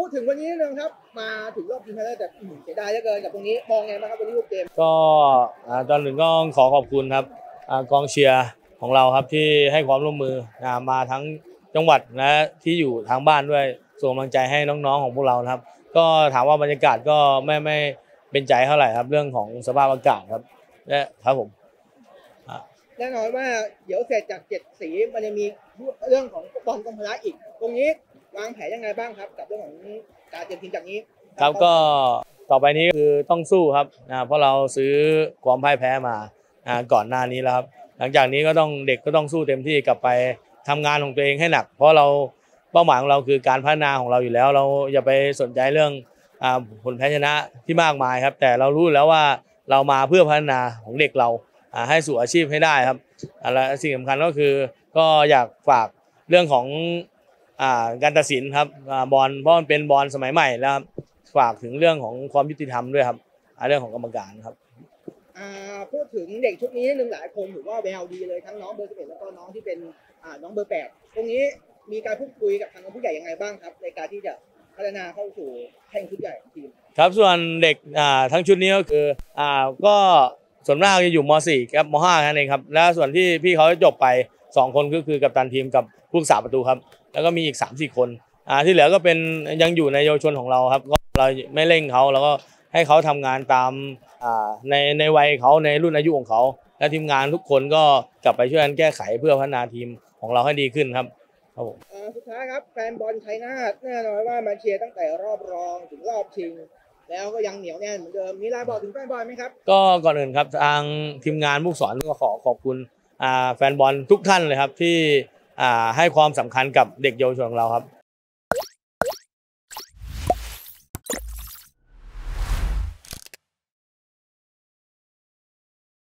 ดถึงวันนี้นึงครับมาถึงรอบชิงชนะเลิศแต่เสียดายเหลือเกินกับตรงนี้มองไงบ้างครับวันนี้รูปเกมก็ตอนหนึ่งก็ขอขอบคุณครับกองเชียร์ของเราครับที่ให้ความร่วมมือมาทั้งจังหวัดและที่อยู่ทางบ้านด้วยส่งกำลังใจให้น้องๆของพวกเราครับก็ถามว่าบรรยากาศก็ไม่เป็นใจเท่าไหร่ครับเรื่องของสภาพอากาศครับและครับผมแน่นอนว่าเดี๋ยวเสร็จจาก7 สีมันจะมีเรื่องของบอลกรมพละอีกตรงนี้วางแผนยังไงบ้างครับกับเรื่องของการเตรียมทีมจากนี้ครับก็ต่อไปนี้คือต้องสู้ครับเพราะเราซื้อความพ่ายแพ้มาก่อนหน้านี้แล้วครับหลังจากนี้ก็ต้องเด็กก็ต้องสู้เต็มที่กลับไปทำงานของตัวเองให้หนักเพราะเราเป้าหมายของเราคือการพัฒนาของเราอยู่แล้วเราอย่าไปสนใจเรื่องผลแพ้ชนะที่มากมายครับแต่เรารู้แล้วว่าเรามาเพื่อพัฒนาของเด็กเราให้สู่อาชีพให้ได้ครับและสิ่งสำคัญก็คือก็อยากฝากเรื่องของการตัดสินครับบอลเพราะมันเป็นบอลสมัยใหม่แล้วฝากถึงเรื่องของความยุติธรรมด้วยครับเรื่องของกรรมการครับพูดถึงเด็กชุดนี้นึงหลายคนถือว่าแววดีเลยทั้งน้องเบอร์11แล้วก็น้องที่เป็นน้องเบอร์8ตรงนี้มีการพูดคุยกับทางผู้ใหญ่ยังไงบ้างครับในการที่จะพัฒนาเข้าสู่แข่งชุดใหญ่ของทีมครับส่วนเด็กทั้งชุดนี้ก็คือก็ส่วนมากจะอยู่ม.4 กับม.5 นั่นเองครับแล้วส่วนที่พี่เขาจบไป2 คนก็คือกัปตันทีมกับผู้รักษาประตูครับแล้วก็มีอีก 3-4 คนที่เหลือก็เป็นยังอยู่ในเยาวชนของเราครับก็เราไม่เร่งเขาแล้วก็ให้เขาทำงานตามในวัยเขาในรุ่นอายุของเขาและทีมงานทุกคนก็กลับไปช่วยกันแก้ไขเพื่อพัฒนาทีมของเราให้ดีขึ้นครับผมสุดท้ายครับแฟนบอลชัยนาทแน่นอนว่ามาเชียร์ตั้งแต่รอบรองถึงรอบชิงแล้วก็ยังเหนียวแน่นเหมือนเดิมมีอะไรบอกถึงแฟนบอลไหมครับก็ก่อนอื่นครับทางทีมงานผู้สอนก็ขอบคุณแฟนบอลทุกท่านเลยครับที่ให้ความสำคัญกับเด็กเยาวชนของเราครับ